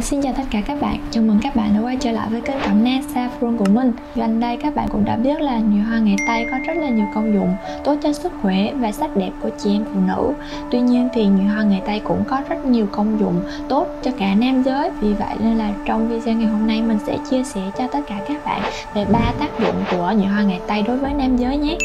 Xin chào tất cả các bạn, chào mừng các bạn đã quay trở lại với kênh Cẩm Nang Saffron của mình. Gần đây các bạn cũng đã biết là nhụy hoa ngày Tây có rất là nhiều công dụng tốt cho sức khỏe và sắc đẹp của chị em phụ nữ. Tuy nhiên thì nhụy hoa ngày Tây cũng có rất nhiều công dụng tốt cho cả nam giới. Vì vậy nên là trong video ngày hôm nay mình sẽ chia sẻ cho tất cả các bạn về 3 tác dụng của nhụy hoa ngày Tây đối với nam giới nhé.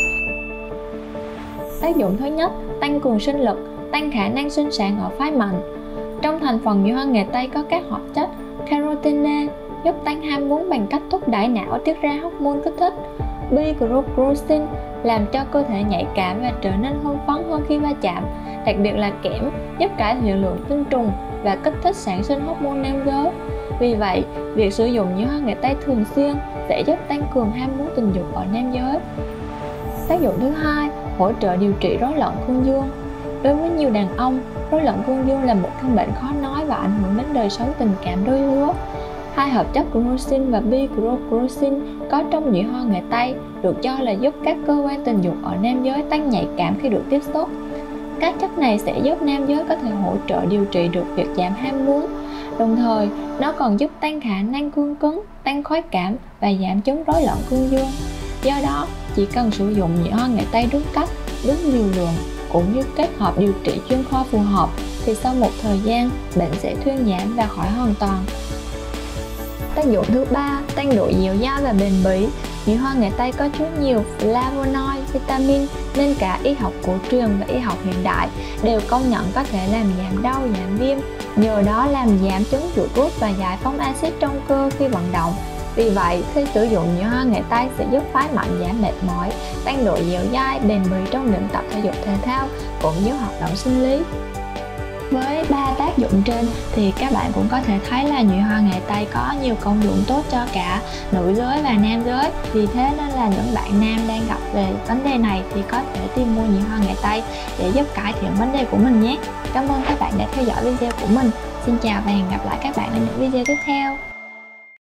Tác dụng thứ nhất, tăng cường sinh lực, tăng khả năng sinh sản ở phái mạnh. Trong thành phần nhụy hoa ngày Tây có các hoạt chất carotene giúp tăng ham muốn bằng cách thúc đẩy não tiết ra hormone kích thích. Beta-glucan làm cho cơ thể nhạy cảm và trở nên hưng phấn hơn khi va chạm. Đặc biệt là kẽm giúp cải thiện lượng tinh trùng và kích thích sản sinh hormone nam giới. Vì vậy, việc sử dụng nhụy hoa ngày Tây thường xuyên sẽ giúp tăng cường ham muốn tình dục ở nam giới. Tác dụng thứ hai, hỗ trợ điều trị rối loạn cương dương. Đối với nhiều đàn ông, rối loạn cương dương là một căn bệnh khó nói và ảnh hưởng đến đời sống tình cảm đôi lứa. Hai hợp chất glucin và beta-glucan có trong nhụy hoa ngày Tây được cho là giúp các cơ quan tình dục ở nam giới tăng nhạy cảm khi được tiếp xúc. Các chất này sẽ giúp nam giới có thể hỗ trợ điều trị được việc giảm ham muốn. Đồng thời, nó còn giúp tăng khả năng cương cứng, tăng khoái cảm và giảm chứng rối loạn cương dương. Do đó, chỉ cần sử dụng nhụy hoa ngày Tây đúng cách, đúng liều lượng cũng như kết hợp điều trị chuyên khoa phù hợp thì sau một thời gian bệnh sẽ thuyên giảm và khỏi hoàn toàn. Tác dụng thứ ba, tăng độ dẻo dai và bền bỉ. Nhụy hoa ngày Tây có chứa nhiều flavonoid, vitamin nên cả y học cổ truyền và y học hiện đại đều công nhận có thể làm giảm đau, giảm viêm, nhờ đó làm giảm chứng chuột rút và giải phóng axit trong cơ khi vận động. Vì vậy, khi sử dụng nhụy hoa ngày Tây sẽ giúp phái mạnh, giảm mệt mỏi, tăng độ dẻo dai, bền bỉ trong luyện tập thể dục thể thao cũng như hoạt động sinh lý. Với 3 tác dụng trên thì các bạn cũng có thể thấy là nhụy hoa ngày Tây có nhiều công dụng tốt cho cả nữ giới và nam giới. Vì thế nên là những bạn nam đang gặp về vấn đề này thì có thể tìm mua nhụy hoa ngày Tây để giúp cải thiện vấn đề của mình nhé. Cảm ơn các bạn đã theo dõi video của mình. Xin chào và hẹn gặp lại các bạn ở những video tiếp theo.